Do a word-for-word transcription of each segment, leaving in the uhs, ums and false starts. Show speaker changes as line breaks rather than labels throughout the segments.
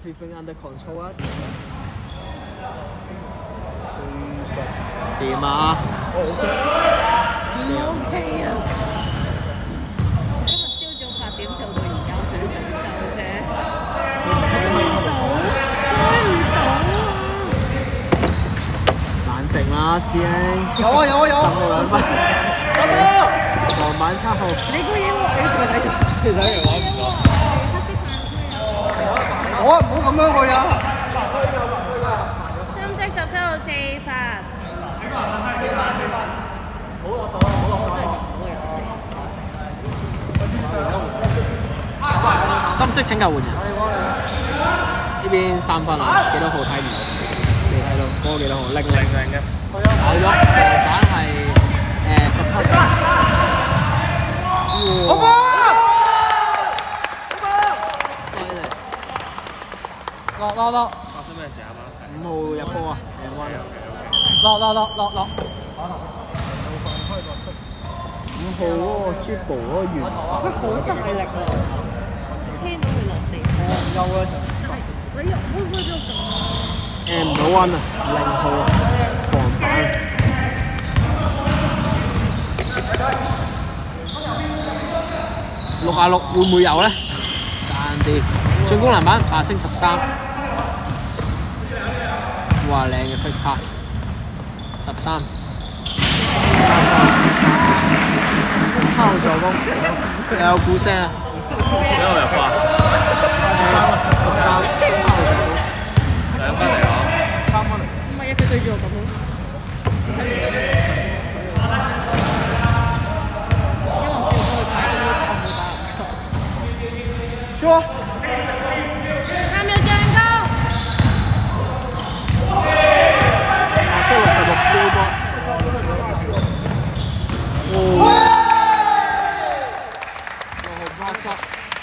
everything under control 啊！點啊？
唔 OK 啊！今日朝早八點做到而家想上晝啫，追唔到，追唔到啊！
冷靜啦，師兄。
有啊有啊有啊！
十號兩分。有冇？黃板七號。
你個嘢喎，你仲喺度？
其實一樣玩唔錯。我唔好咁樣去啊！
三色十七號四發。
深色請求換人。呢邊三分啊，幾多號睇唔到？未睇到，嗰個幾多號？零零零嘅。跑咗，防反係誒十七。好波！犀利！
落落落！
發生咩事啊？
五號入波啊！
落落落落落！
五號嗰個 Jibble 嗰個圓發，
佢好大力啊！聽到佢落地。
有啊！
你入會唔會做咁？
誒唔到溫啊！零號防反。六啊六會唔會有咧？爭啲。進攻籃板八升十三。哇！靚嘅 fake pass。十三。抄助攻，有鼓聲啊！
幾多入波啊？
十三，抄助攻，
兩分嚟講，
三分嚟。
唔係啊，佢對住我咁好。因為我笑佢睇到我冇打唔錯。
說。
三秒進攻。
顏色六十六 steal ball。哦。六號 pass up。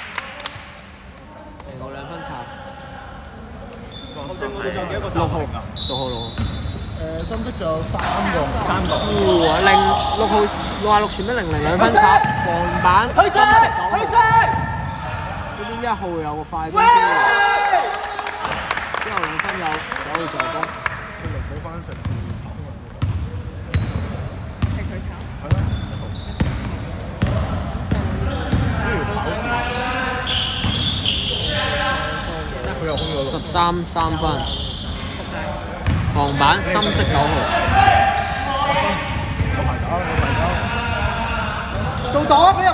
嚟個兩分差。六號，六號，六號。
誒，深色仲有三個，三個。
哇！零六號六啊六傳俾零零兩分差，防板深色九號。呢邊一號有個快攻機會，之後兩分有九號助攻。
佢嚟補翻上次炒啊！
係佢炒。
係咯。呢條跑線。佢又空咗
十三三分，防板深色九號。
有排搞，有排搞。做檔啊！俾入去。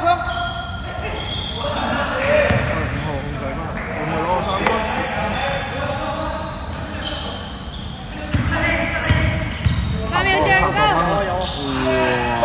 五號控制翻，會唔會攞個三分？
八秒進攻。
有啊。
哇！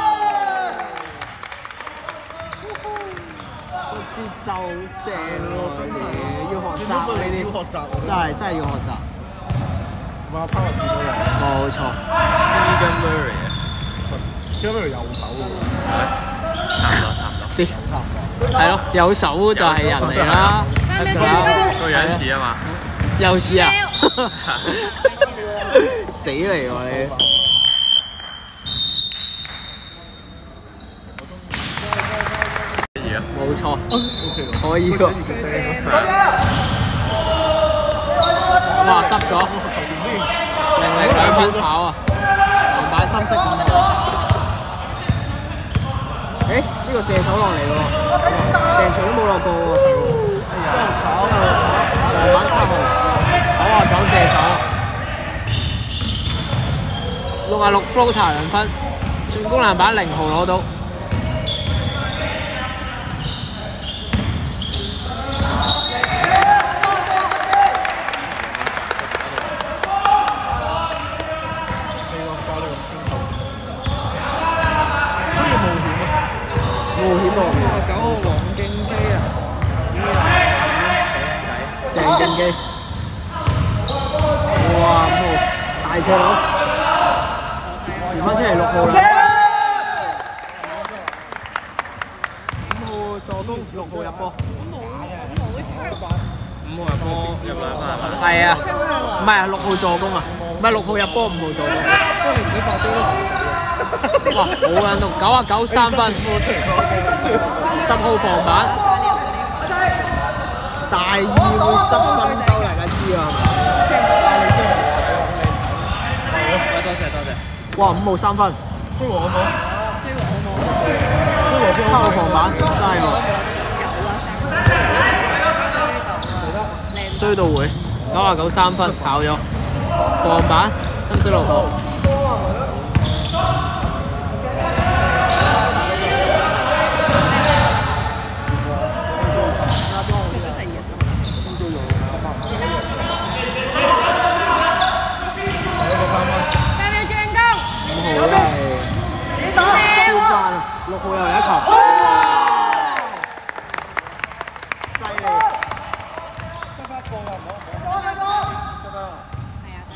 個節奏正喎，真係要學習呢啲，
要學習，
真係真係要學習。
哇 ，Power 試到啦！
冇錯
Keegan Murray 啊，
Keegan Murray 右手喎，
差唔多差唔多，
啲係咯，有手就係人嚟啦。
八秒進攻。
個樣似啊嘛，
又似啊！死嚟喎你！冇錯，可以喎。哇，得咗，零零兩分炒啊！籃板深色五號。誒，呢個射手落嚟喎，成場都冇落過喎。一路炒，一路炒，籃板七號，九啊九射手，六啊六 floater 兩分，進攻籃板零號攞到。冒險喎！
九號黃敬基啊，
鄭敬基，哇！五號大射佬，傳翻出嚟六號啦。五號助攻，六號入波。
五號入波入兩分係嘛？
係啊，唔係啊，六號助攻啊，唔係六號入波，五號助攻。哇！好撚動，九啊九三分，十號防板， 大意會失賓州，大家知啊，係咪？
多謝多謝。
哇！五號三分，
追和好唔好？
追和好冇？
七號防板真係喎，追到會九啊九三分炒咗，防板深色六號。六號又嚟一球，犀利！
得翻一個啦，唔好。得翻啊！
係啊，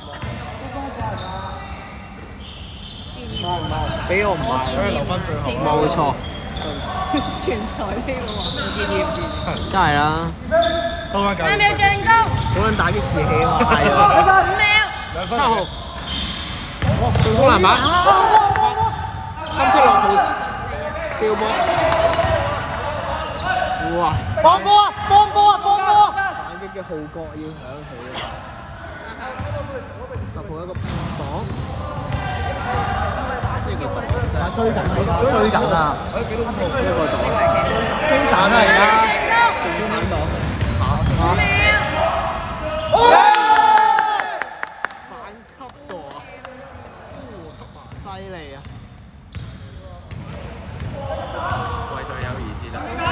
俾我唔係，
所以留翻最後。
冇錯，
全台呢個話，
真係啦。
收翻九。
三秒進攻，
好撚打擊士氣啊！係
五秒，
七號，哇！進攻籃板，深色六號。吊波！哇！放波啊！放波啊！放波啊！反擊嘅號角要響起啊！十號一個擋，追緊追緊啊！一個擋，中產啊而家，中產擋，嚇反級墮啊！犀利啊！
為隊友而戰啊！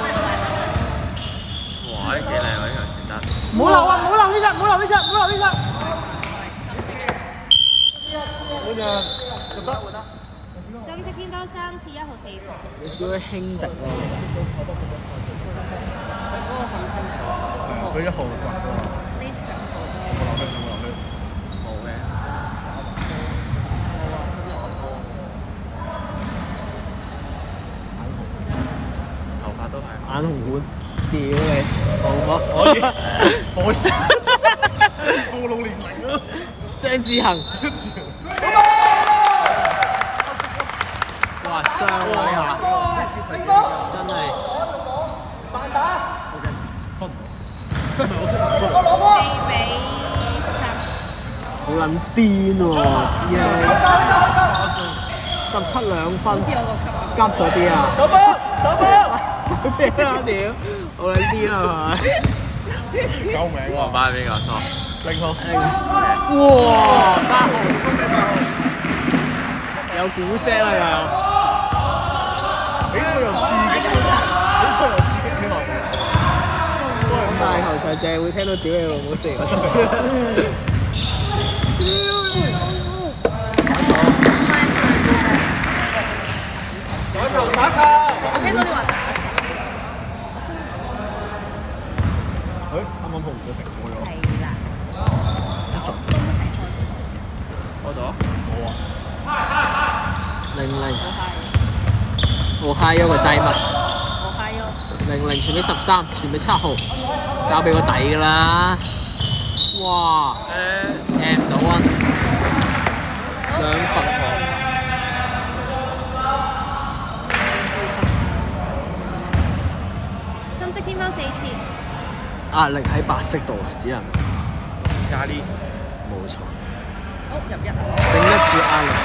哇！幾靚喎呢場傳得。
唔好留啊！唔好留呢隻，唔好留呢隻，唔好留呢隻。好嘅，覺得。
深色偏多三次，一號四號。
有少少輕敵咯。
佢嗰個粉身嚟。
佢一號掛咗啦。
呢場好多。
冇流血，冇流血。
冇嘅。頭髮都係。
眼紅館，屌你，好唔
可以，可以。暴露年齡啊！
張志恒，哇雙位啊！真係。反打。分唔到。
四比
好撚癲喎，師兄！十七兩分，急咗啲啊！手波，手波，手車啦屌！好撚癲啊係咪？
救命喎！
黃班係邊個？錯。
零號。
哇！八號，有鼓聲啦又有。
比賽又刺激，比賽又刺激添啊！
咁大球場淨係會聽到屌你老母四個字。
反球反球！
我聽到你話打手。
誒，啱啱鋪唔到停過咗。
係啦。都係開。
開咗？
冇啊。
零零。我嗨咗個濟物。
我嗨咗。
零零傳俾十三，傳俾七號，交俾個底㗎啦。哇！誒唔到啊！兩罰項。
深色天貓四次。
壓力喺白色度，只能
壓力。
冇錯。
好入一。
頂得住壓力。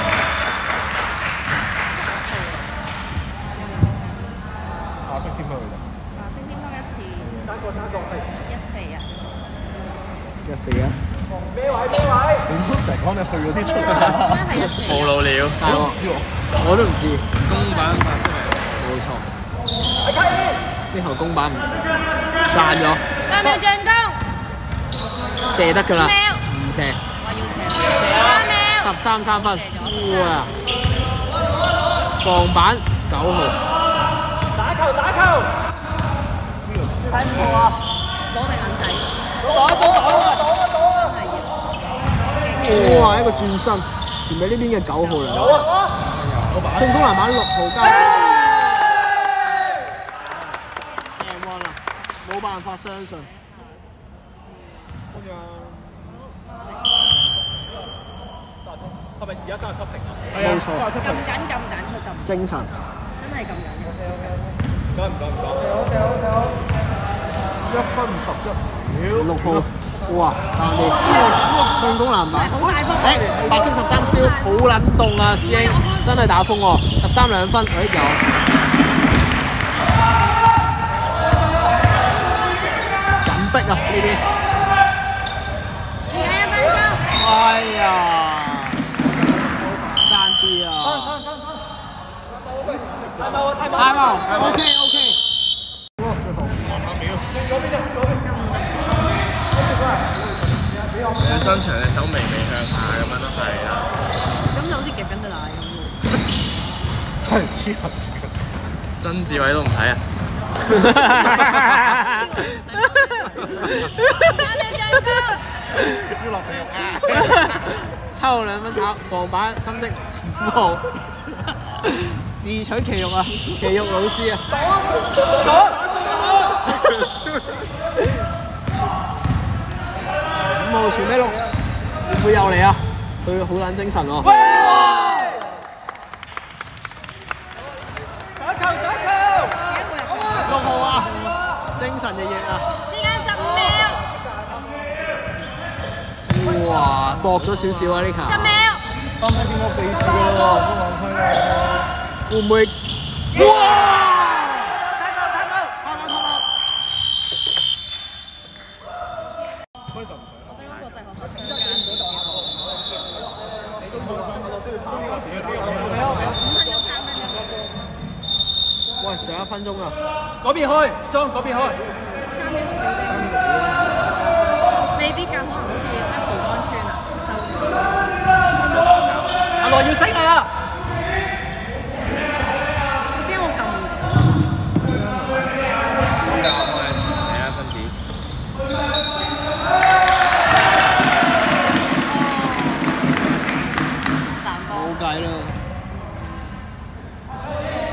白色添佢㗎。
白色天貓一次。單個單個係。一四啊。
一四一。
咩位咩位？你都成日講你去嗰啲出嚟。
係一四。
暴露了。
但係我唔知喎，我都唔知。
公版發出嚟。
冇錯。呢頭公版唔賺咗。
三秒進攻。
射得㗎啦。唔射。
我要射。三秒。
十三三分。哇！防板九號。
打球打球。睇唔到啊！
攞定銀仔。
攞咗攞啊！攞啊攞啊！
哇！一個轉身，傳俾呢邊嘅九號嚟。
有啊！
進攻籃板六號加。贏啦！冇辦法相信。
係咪而家三十七平啊？
係啊，冇錯。
撳緊撳緊佢撳。
精神。
真係撳緊。
唔該唔該唔該。 一分十一，
六號，哇！但係進攻籃板，
好大風
誒白色十三 steal 好撚凍啊，師兄真係打風喎，十三兩分，誒有緊逼啊呢啲，
時間一分鐘。
哎呀，爭啲啊！太冇，OK OK。
你伸長隻手微微向下咁樣都係啦。
咁就好似夾緊對奶咁。
係黐合線。
曾志偉都唔睇啊！
要落地獄啊！
抽兩分炒防板深色五號，自取其辱啊！其辱老師啊！五號傳俾六，會唔會又嚟啊？佢好撚精神喎！六號啊！精神奕奕啊！
時間十五秒。
哇，搏咗少少啊呢球！
十秒。
啱啱見我鼻屎㗎喎，唔好望開啦。
會唔會？哇！喂，仲有一分鐘啊！
嗰邊開，裝嗰邊開。
未必㗎，可能好似咩蒲崗村啊，
阿羅要醒啊！
驚我撳唔
寫一分子。
到彈波。
冇計啦！